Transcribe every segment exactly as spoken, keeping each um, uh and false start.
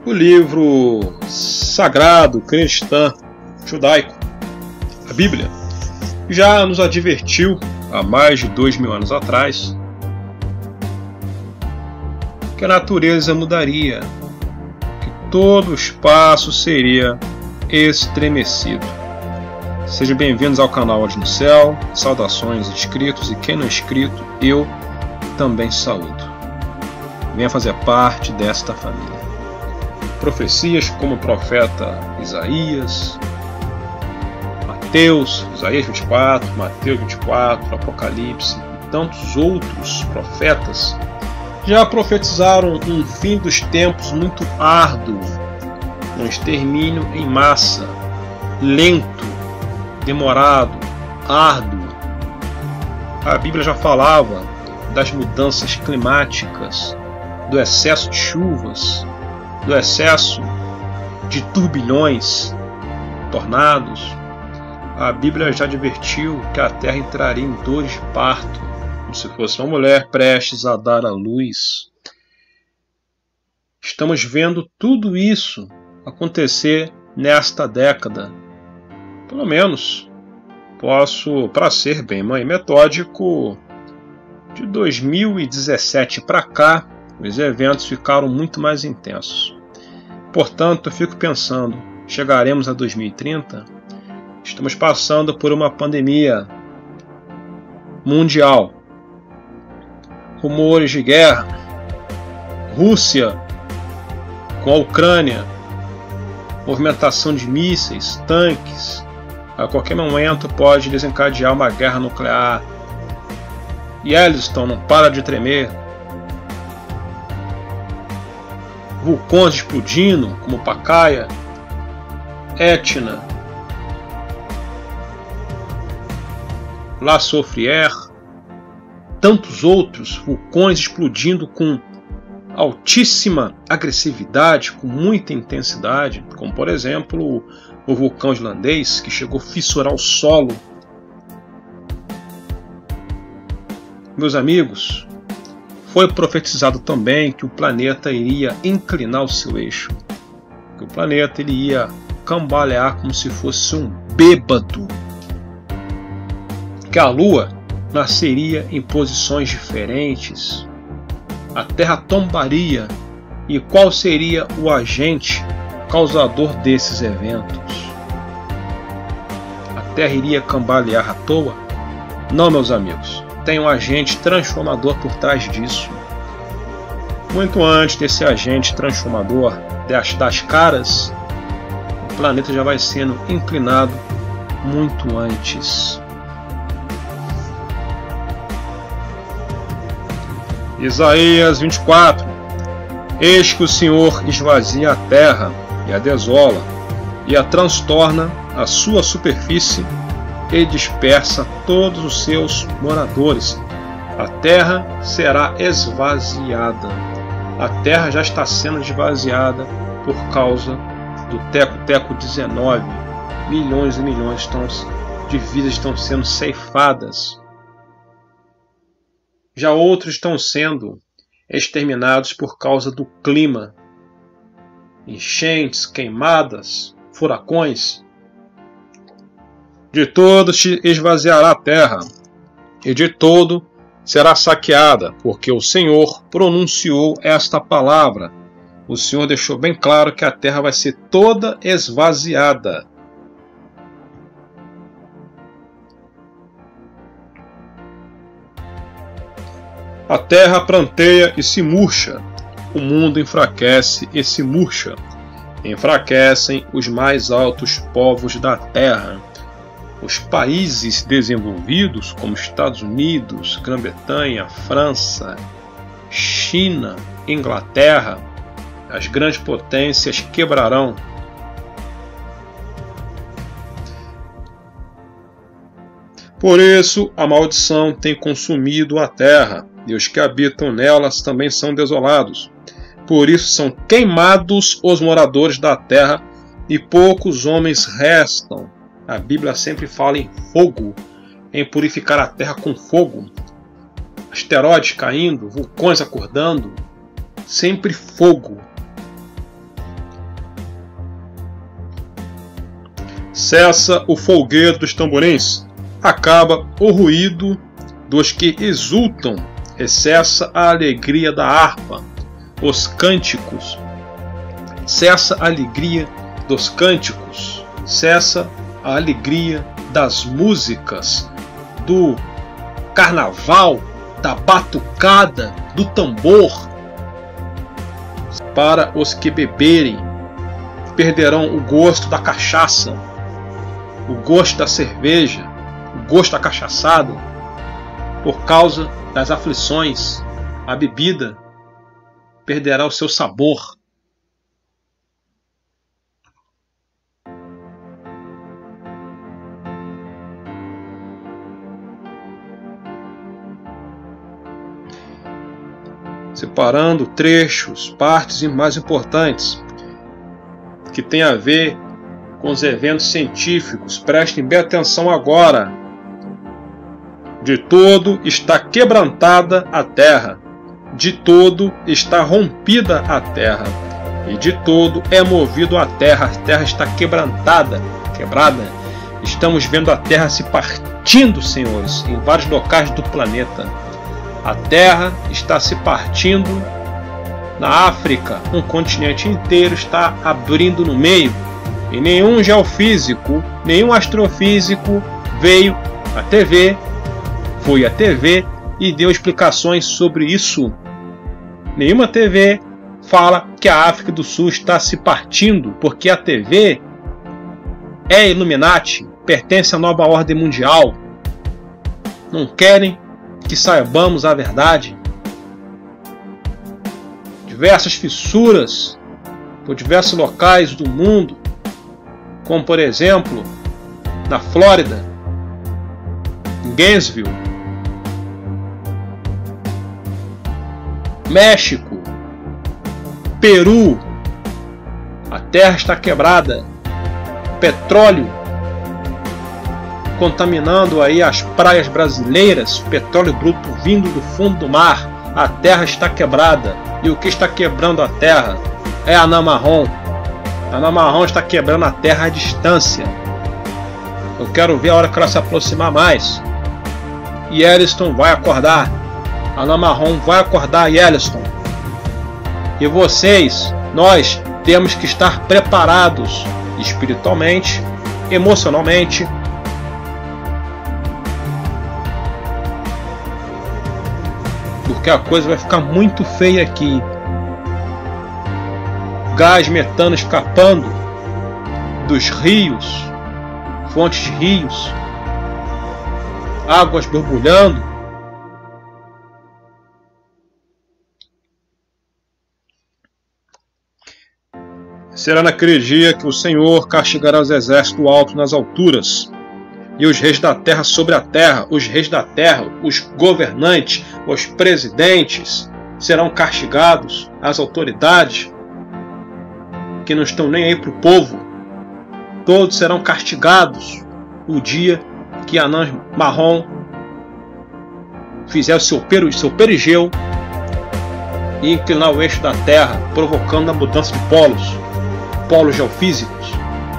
o livro sagrado cristão judaico, a Bíblia, já nos advertiu há mais de dois mil anos atrás que a natureza mudaria, que todo o espaço seria estremecido. Sejam bem-vindos ao canal Olhos no Céu, saudações inscritos, e quem não é inscrito, eu também saúdo. Venha fazer parte desta família. Profecias como o profeta Isaías, Mateus, Isaías vinte e quatro, Mateus vinte e quatro, Apocalipse e tantos outros profetas já profetizaram um fim dos tempos muito árduo, um extermínio em massa, lento, demorado, árduo. A Bíblia já falava das mudanças climáticas, do excesso de chuvas, do excesso de turbilhões, tornados. A Bíblia já advertiu que a terra entraria em dores de parto, como se fosse uma mulher prestes a dar à luz. Estamos vendo tudo isso acontecer nesta década. Pelo menos, posso, para ser bem metódico, de dois mil e dezessete para cá, os eventos ficaram muito mais intensos. Portanto, eu fico pensando, chegaremos a dois mil e trinta? Estamos passando por uma pandemia mundial. Rumores de guerra. Rússia com a Ucrânia. Movimentação de mísseis, tanques. A qualquer momento pode desencadear uma guerra nuclear. Yellowstone não para de tremer. Vulcões explodindo, como Pacaya, Etna, La Soufrière, tantos outros vulcões explodindo com altíssima agressividade, com muita intensidade, como por exemplo o vulcão islandês, que chegou a fissurar o solo. Meus amigos, foi profetizado também que o planeta iria inclinar o seu eixo, que o planeta ele ia cambalear como se fosse um bêbado, que a Lua nasceria em posições diferentes, a Terra tombaria, e qual seria o agente causador desses eventos? A Terra iria cambalear à toa? Não, meus amigos. Tem um agente transformador por trás disso. Muito antes desse agente transformador das, das caras, o planeta já vai sendo inclinado muito antes. Isaías vinte e quatro. Eis que o Senhor esvazia a terra e a desola, e a transtorna a sua superfície, e dispersa todos os seus moradores. A terra será esvaziada. A terra já está sendo esvaziada por causa do Teco-Teco dezenove. Milhões e milhões estão, de vidas estão sendo ceifadas. Já outros estão sendo exterminados por causa do clima. Enchentes, queimadas, furacões. De todo se esvaziará a terra, e de todo será saqueada, porque o Senhor pronunciou esta palavra. O Senhor deixou bem claro que a terra vai ser toda esvaziada. A terra pranteia e se murcha, o mundo enfraquece e se murcha. Enfraquecem os mais altos povos da terra. Os países desenvolvidos, como Estados Unidos, Grã-Bretanha, França, China, Inglaterra, as grandes potências quebrarão. Por isso, a maldição tem consumido a terra, e os que habitam nelas também são desolados. Por isso são queimados os moradores da terra, e poucos homens restam. A Bíblia sempre fala em fogo, em purificar a terra com fogo. Asteroides caindo, vulcões acordando, sempre fogo. Cessa o folguedo dos tamborins, acaba o ruído dos que exultam, e cessa a alegria da harpa, os cânticos. Cessa a alegria dos cânticos, cessa a alegria das músicas, do carnaval, da batucada, do tambor. Para os que beberem, perderão o gosto da cachaça, o gosto da cerveja, o gosto da cachaçada, por causa das aflições. A bebida perderá o seu sabor. Separando trechos, partes mais importantes que tem a ver com os eventos científicos. Prestem bem atenção agora. De todo está quebrantada a terra, de todo está rompida a terra, e de todo é movido a terra. A terra está quebrantada, quebrada. Estamos vendo a terra se partindo, senhores, em vários locais do planeta. A terra está se partindo. Na África, um continente inteiro está abrindo no meio. E nenhum geofísico, nenhum astrofísico veio à T V, foi à T V e deu explicações sobre isso. Nenhuma T V fala que a África do Sul está se partindo, porque a T V é Illuminati, pertence à nova ordem mundial. Não querem que saibamos a verdade. Diversas fissuras por diversos locais do mundo, como por exemplo na Flórida, em Gainesville, México, Peru. A terra está quebrada. Petróleo contaminando aí as praias brasileiras, petróleo bruto vindo do fundo do mar. A terra está quebrada. E o que está quebrando a terra é a anã marrom. A anã marrom está quebrando a terra à distância. Eu quero ver a hora que ela se aproximar mais. E Yellowstone vai acordar. A anã marrom vai acordar Yellowstone. E vocês, nós, temos que estar preparados espiritualmente, emocionalmente, porque a coisa vai ficar muito feia aqui. Gás metano escapando dos rios, fontes de rios, águas borbulhando. Será naquele dia que o Senhor castigará os exércitos do alto nas alturas, e os reis da terra sobre a terra. Os reis da terra, os governantes, os presidentes serão castigados. As autoridades que não estão nem aí para o povo, todos serão castigados no dia que a anã marrom fizer o seu, peri, seu perigeu e inclinar o eixo da terra, provocando a mudança de polos, polos geofísicos.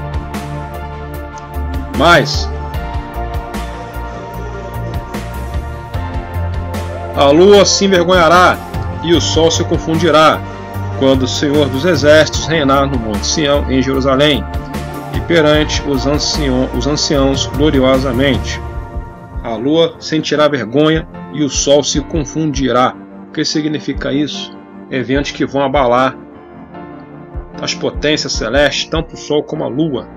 Mas a lua se envergonhará e o sol se confundirá, quando o Senhor dos Exércitos reinar no Monte Sião, em Jerusalém, e perante os, ancião, os anciãos gloriosamente. A lua sentirá vergonha e o sol se confundirá. O que significa isso? Eventos que vão abalar as potências celestes, tanto o sol como a lua.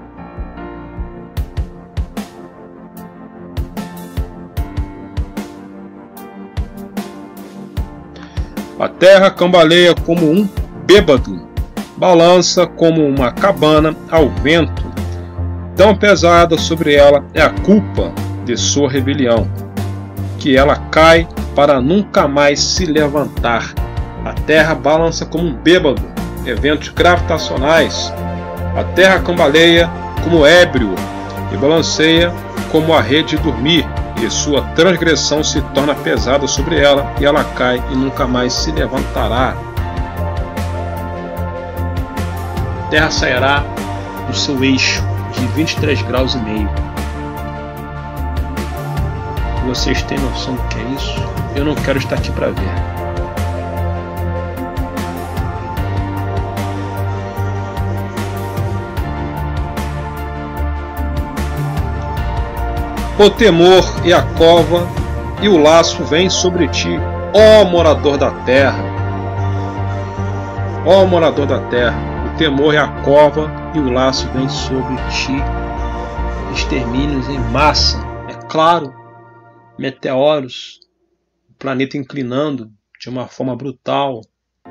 A terra cambaleia como um bêbado, balança como uma cabana ao vento. Tão pesada sobre ela é a culpa de sua rebelião, que ela cai para nunca mais se levantar. A terra balança como um bêbado, eventos gravitacionais. A terra cambaleia como ébrio e balanceia como a rede de dormir, e sua transgressão se torna pesada sobre ela, e ela cai e nunca mais se levantará. A terra sairá do seu eixo, de vinte e três graus e meio. Vocês têm noção do que é isso? Eu não quero estar aqui para ver. O temor e a cova e o laço vêm sobre ti, ó morador da terra. Ó morador da terra, o temor e a cova e o laço vêm sobre ti. Extermínios em massa, é claro, meteoros, o planeta inclinando de uma forma brutal.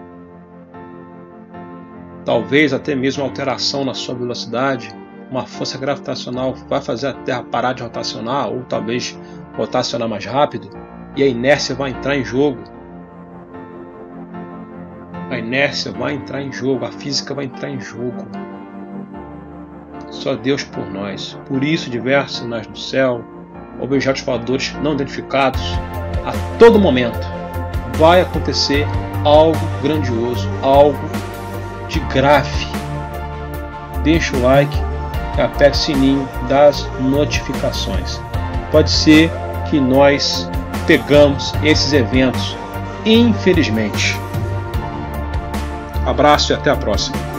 Talvez até mesmo alteração na sua velocidade. Uma força gravitacional vai fazer a Terra parar de rotacionar, ou talvez rotacionar mais rápido, e a inércia vai entrar em jogo. A inércia vai entrar em jogo, a física vai entrar em jogo. Só Deus por nós. Por isso, diversos sinais no céu, objetos voadores não identificados, a todo momento vai acontecer algo grandioso, algo de grave. Deixa o like e aperte o sininho das notificações. Pode ser que nós pegamos esses eventos, infelizmente. Abraço e até a próxima.